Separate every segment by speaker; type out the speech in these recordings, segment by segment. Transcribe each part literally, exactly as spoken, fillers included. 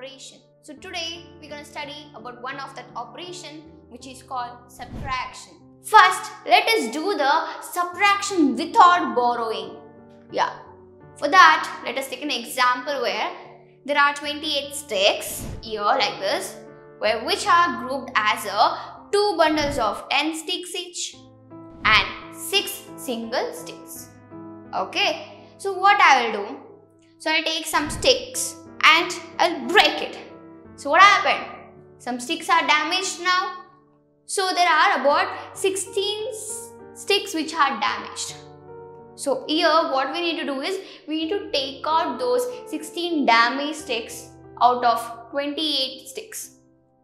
Speaker 1: operation. So today we're going to study about one of that operation which is called subtraction. First, let us do the subtraction without borrowing. Yeah. For that, let us take an example where there are twenty-eight sticks here like this, where which are grouped as a two bundles of ten sticks each and six single sticks. Okay. So what I will do? So I'll take some sticks and I'll break it. So what happened? Some sticks are damaged now. So there are about sixteen sticks which are damaged. So here what we need to do is we need to take out those sixteen damaged sticks out of twenty-eight sticks.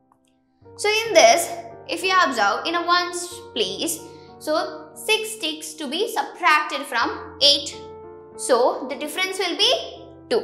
Speaker 1: So in this, if you observe in a ones place, so six sticks to be subtracted from eight. So the difference will be two.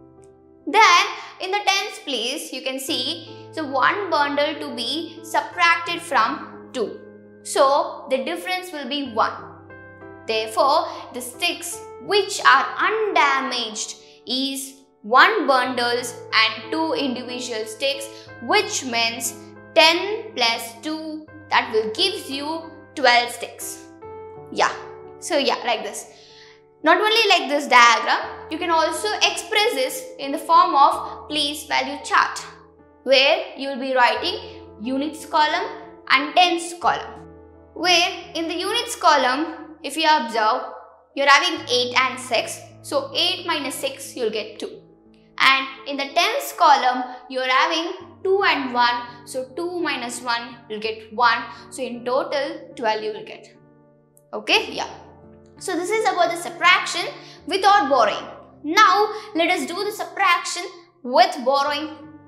Speaker 1: Then in the tens place you can see so one bundle to be subtracted from two. So the difference will be one. Therefore the sticks which are undamaged is one bundles and two individual sticks, which means ten plus two, that will give you twelve sticks. Yeah. So yeah, like this. Not only like this diagram, you can also express this in the form of place value chart, where you will be writing units column and tens column. Where in the units column, if you observe, you are having eight and six. So eight minus six, you will get two. And in the tens column, you are having two and one. So two minus one, you will get one. So in total, twelve you will get. Okay? Yeah. So this is about the subtraction without borrowing. Now let us do the subtraction with borrowing.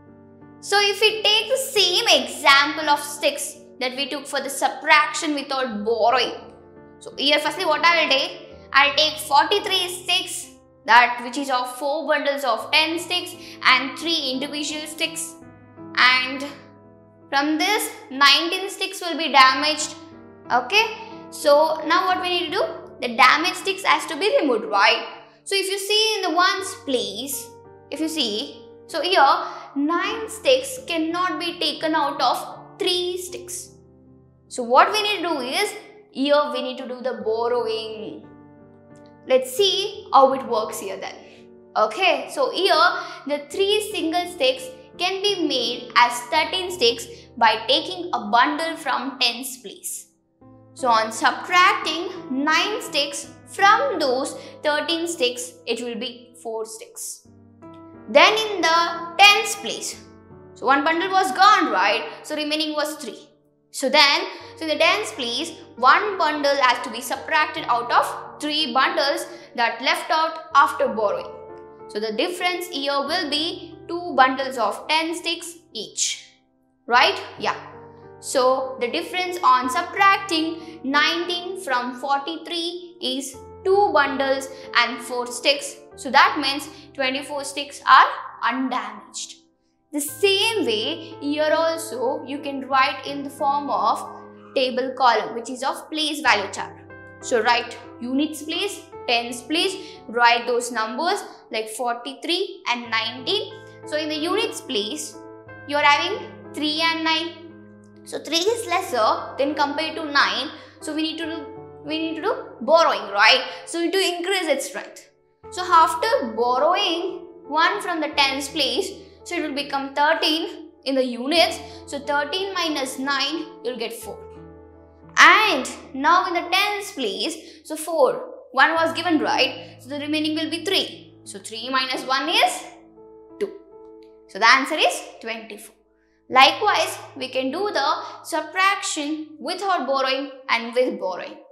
Speaker 1: So if we take the same example of sticks that we took for the subtraction without borrowing. So here firstly what I will take? I will take forty-three sticks, that which is of four bundles of ten sticks and three individual sticks. And from this nineteen sticks will be damaged. Okay. So now what we need to do? The damaged sticks has to be removed, right? So if you see in the ones place, if you see, so here nine sticks cannot be taken out of three sticks. So what we need to do is, here we need to do the borrowing. Let's see how it works here then. Okay, so here the three single sticks can be made as thirteen sticks by taking a bundle from tens place. So on subtracting nine sticks from those thirteen sticks, it will be four sticks. Then in the tens place, so one bundle was gone, right? So remaining was three. So then, so in the tens place, one bundle has to be subtracted out of three bundles that left out after borrowing. So the difference here will be two bundles of ten sticks each, right? Yeah. So the difference on subtracting nineteen from forty-three is two bundles and four sticks. So that means twenty-four sticks are undamaged. The same way here also you can write in the form of table column, which is of place value chart. So write units place, tens place, write those numbers like forty-three and nineteen. So in the units place you are having three and nine. So three is lesser than compared to nine. So we need to do we need to do borrowing, right? So we need to increase its strength. So after borrowing one from the tens place, so it will become thirteen in the units. So thirteen minus nine, you will get four. And now in the tens place, so four. one was given, right? So the remaining will be three. So three minus one is two. So the answer is twenty-four. Likewise, we can do the subtraction without borrowing and with borrowing.